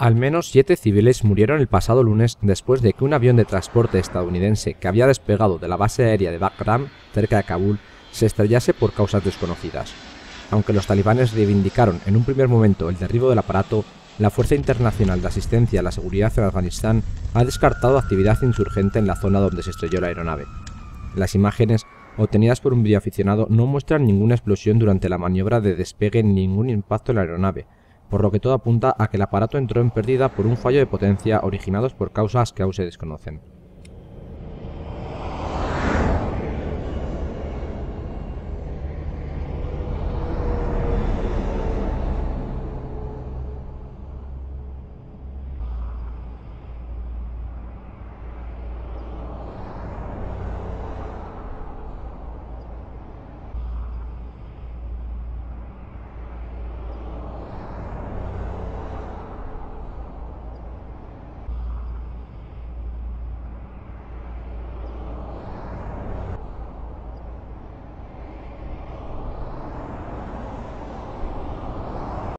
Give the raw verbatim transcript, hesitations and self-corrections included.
Al menos siete civiles murieron el pasado lunes después de que un avión de transporte estadounidense que había despegado de la base aérea de Bagram, cerca de Kabul, se estrellase por causas desconocidas. Aunque los talibanes reivindicaron en un primer momento el derribo del aparato, la Fuerza Internacional de Asistencia a la Seguridad en Afganistán ha descartado actividad insurgente en la zona donde se estrelló la aeronave. Las imágenes obtenidas por un videoaficionado no muestran ninguna explosión durante la maniobra de despegue ni ningún impacto en la aeronave, por lo que todo apunta a que el aparato entró en pérdida por un fallo de potencia originados por causas que aún se desconocen.